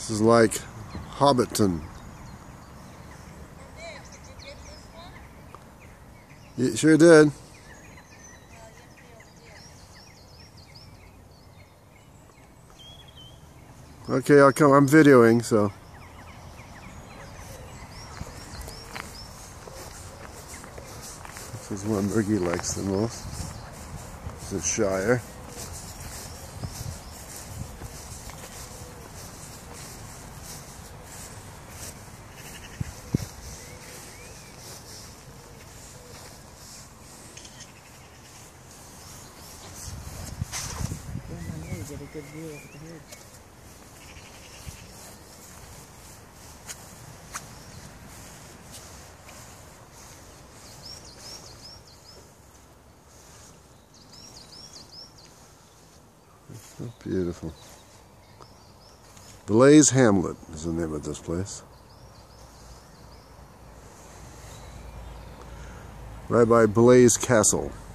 This is like Hobbiton. You sure did. Okay, I'll come. I'm videoing, so. This is one Murgy likes the most. This is Shire. Get a good view of the hedge. So beautiful. Blaise Hamlet is the name of this place. Right by Blaise Castle.